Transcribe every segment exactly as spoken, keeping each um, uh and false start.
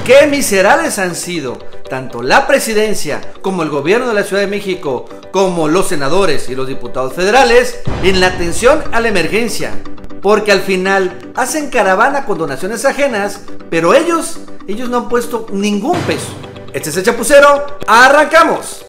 Qué miserables han sido tanto la presidencia como el gobierno de la Ciudad de México, como los senadores y los diputados federales en la atención a la emergencia, porque al final hacen caravana con donaciones ajenas, pero ellos, ellos no han puesto ningún peso. Este es el Chapucero, ¡arrancamos!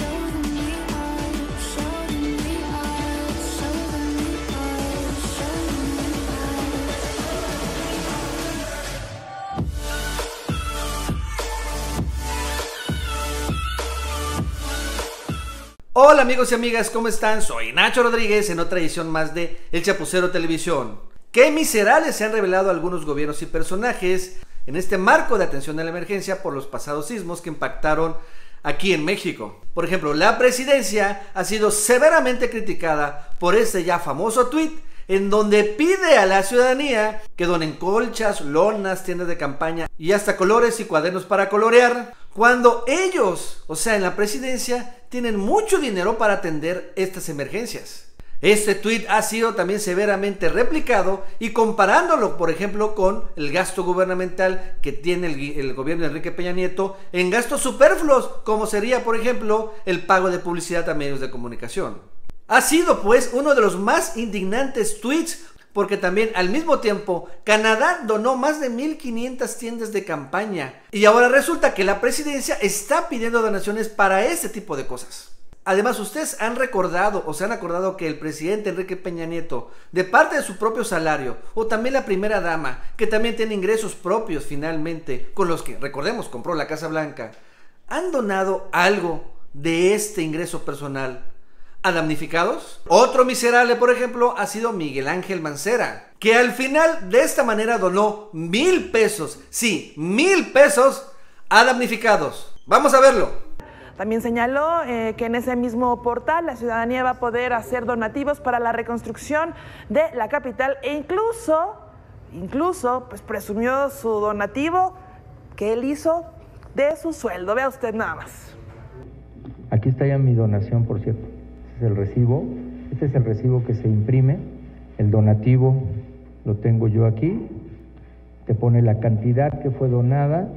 Hola amigos y amigas, ¿cómo están? Soy Nacho Rodríguez en otra edición más de El Chapucero Televisión. Qué miserables se han revelado algunos gobiernos y personajes en este marco de atención a la emergencia por los pasados sismos que impactaron aquí en México. Por ejemplo, la presidencia ha sido severamente criticada por este ya famoso tuit en donde pide a la ciudadanía que donen colchas, lonas, tiendas de campaña y hasta colores y cuadernos para colorear, cuando ellos, o sea en la presidencia, tienen mucho dinero para atender estas emergencias. Este tuit ha sido también severamente replicado y comparándolo, por ejemplo, con el gasto gubernamental que tiene el, el gobierno de Enrique Peña Nieto en gastos superfluos, como sería, por ejemplo, el pago de publicidad a medios de comunicación. Ha sido, pues, uno de los más indignantes tweets, porque también al mismo tiempo Canadá donó más de mil quinientas tiendas de campaña y ahora resulta que la presidencia está pidiendo donaciones para este tipo de cosas. Además, ustedes han recordado o se han acordado que el presidente Enrique Peña Nieto, de parte de su propio salario, o también la primera dama, que también tiene ingresos propios finalmente, con los que, recordemos, compró la Casa Blanca, han donado algo de este ingreso personal a damnificados. Otro miserable, por ejemplo, ha sido Miguel Ángel Mancera, que al final de esta manera donó mil pesos, sí, mil pesos a damnificados. Vamos a verlo. También señaló eh, que en ese mismo portal la ciudadanía va a poder hacer donativos para la reconstrucción de la capital e incluso, incluso, pues presumió su donativo que él hizo de su sueldo. Vea usted nada más. Aquí está ya mi donación, por cierto. Este es el recibo. Este es el recibo que se imprime. El donativo lo tengo yo aquí. Te pone la cantidad que fue donada,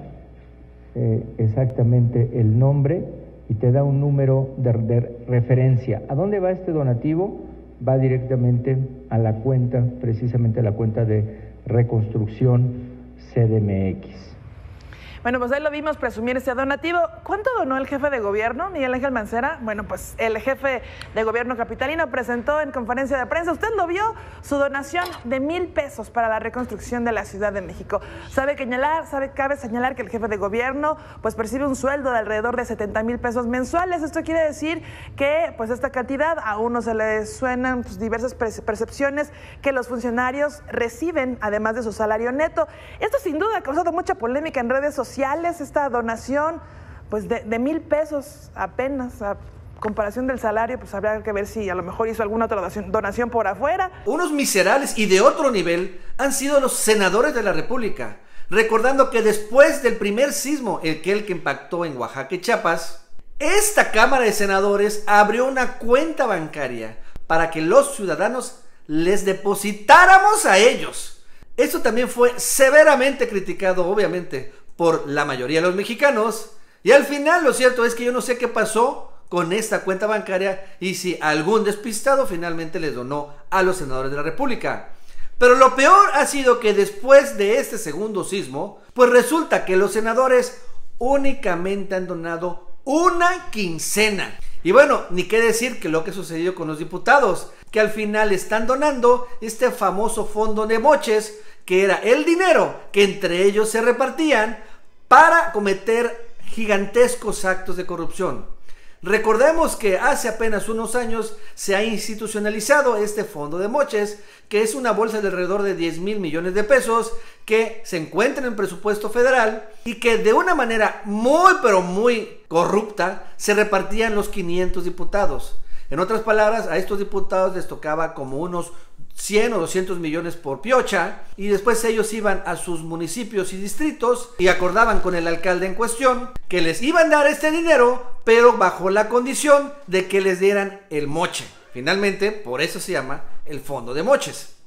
eh, exactamente el nombre, y te da un número de, de referencia. ¿A dónde va este donativo? Va directamente a la cuenta, precisamente a la cuenta de Reconstrucción C D M X. Bueno, pues ahí lo vimos presumir ese donativo. ¿Cuánto donó el jefe de gobierno, Miguel Ángel Mancera? Bueno, pues el jefe de gobierno capitalino presentó en conferencia de prensa, usted lo vio, su donación de mil pesos para la reconstrucción de la Ciudad de México. Sabe señalar, sabe, cabe señalar que el jefe de gobierno pues percibe un sueldo de alrededor de setenta mil pesos mensuales. Esto quiere decir que pues esta cantidad a uno se le suenan pues, diversas percepciones que los funcionarios reciben además de su salario neto. Esto sin duda ha causado mucha polémica en redes sociales. Sociales, esta donación pues de, de mil pesos apenas, a comparación del salario, pues habrá que ver si a lo mejor hizo alguna otra donación, donación por afuera. Unos miserables y de otro nivel han sido los senadores de la República, recordando que después del primer sismo, el que, el que impactó en Oaxaca y Chiapas, esta Cámara de Senadores abrió una cuenta bancaria para que los ciudadanos les depositáramos a ellos. Esto también fue severamente criticado, obviamente, por la mayoría de los mexicanos, y al final lo cierto es que yo no sé qué pasó con esta cuenta bancaria y si algún despistado finalmente les donó a los senadores de la República. Pero lo peor ha sido que después de este segundo sismo, pues resulta que los senadores únicamente han donado una quincena. Y bueno, ni qué decir que lo que sucedió con los diputados, que al final están donando este famoso fondo de moches, que era el dinero que entre ellos se repartían para cometer gigantescos actos de corrupción. Recordemos que hace apenas unos años se ha institucionalizado este fondo de moches, que es una bolsa de alrededor de diez mil millones de pesos que se encuentra en el presupuesto federal y que de una manera muy pero muy corrupta se repartían los quinientos diputados. En otras palabras, a estos diputados les tocaba como unos cien o doscientos millones por piocha, y después ellos iban a sus municipios y distritos y acordaban con el alcalde en cuestión que les iban a dar este dinero, pero bajo la condición de que les dieran el moche. Finalmente, por eso se llama el fondo de moches.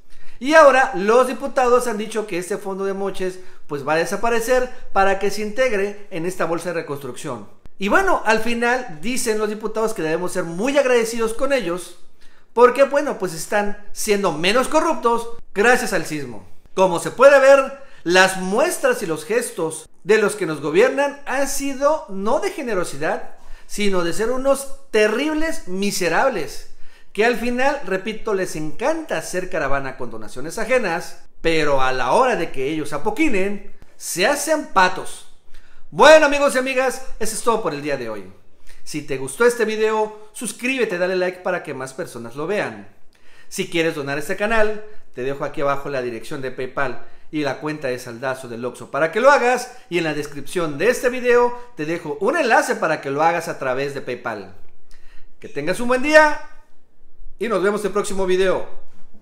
Y ahora los diputados han dicho que este fondo de moches pues va a desaparecer para que se integre en esta bolsa de reconstrucción. Y bueno, al final dicen los diputados que debemos ser muy agradecidos con ellos porque bueno, pues están siendo menos corruptos gracias al sismo. Como se puede ver, las muestras y los gestos de los que nos gobiernan han sido no de generosidad, sino de ser unos terribles miserables, que al final, repito, les encanta hacer caravana con donaciones ajenas, pero a la hora de que ellos apoquinen, se hacen patos. Bueno, amigos y amigas, eso es todo por el día de hoy. Si te gustó este video, suscríbete, dale like para que más personas lo vean. Si quieres donar a este canal, te dejo aquí abajo la dirección de PayPal y la cuenta de saldazo del Oxxo para que lo hagas, y en la descripción de este video te dejo un enlace para que lo hagas a través de PayPal. Que tengas un buen día y nos vemos en el próximo video.